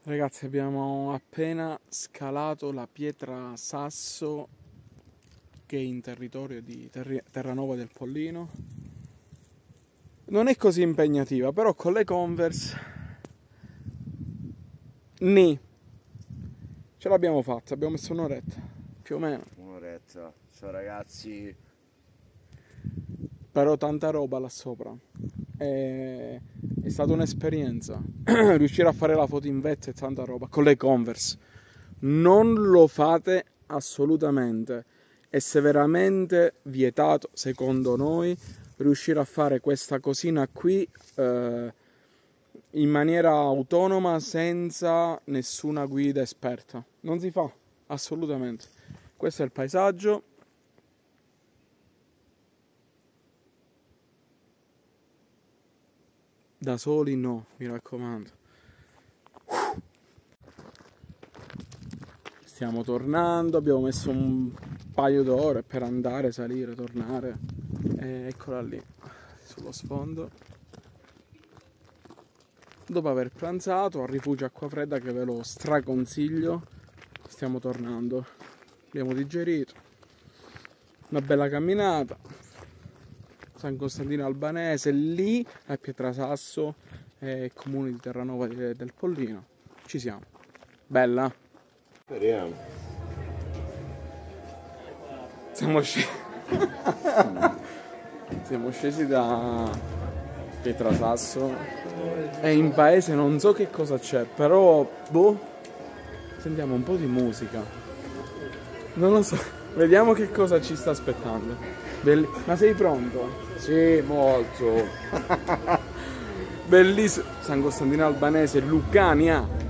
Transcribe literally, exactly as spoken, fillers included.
Ragazzi, abbiamo appena scalato la pietra Sasso, che è in territorio di Terri- Terranova del Pollino. Non è così impegnativa, però con le Converse ni ce l'abbiamo fatta, abbiamo messo un'oretta, più o meno. Un'oretta. Ciao ragazzi. Però tanta roba là sopra. È, è stata un'esperienza. Riuscire a fare la foto in vetta e tanta roba con le Converse. Non lo fate assolutamente. È severamente vietato, secondo noi, riuscire a fare questa cosina qui eh, in maniera autonoma, senza nessuna guida esperta. Non si fa, assolutamente. Questo è il paesaggio. Da soli no, mi raccomando. Stiamo tornando, abbiamo messo un paio d'ore per andare, salire, tornare. E eccola lì, sullo sfondo. Dopo aver pranzato al rifugio Acquafredda, che ve lo straconsiglio, stiamo tornando. Abbiamo digerito. Una bella camminata. San Costantino Albanese, lì a Pietrasasso, eh, comune di Terranova del Pollino. Ci siamo. Bella? Speriamo. Siamo scesi. Siamo scesi da Pietrasasso e in paese non so che cosa c'è, però boh, sentiamo un po' di musica. Non lo so, vediamo che cosa ci sta aspettando. Belli... Ma sei pronto? Sì, molto. Bellissimo. San Costantino Albanese, Lucania.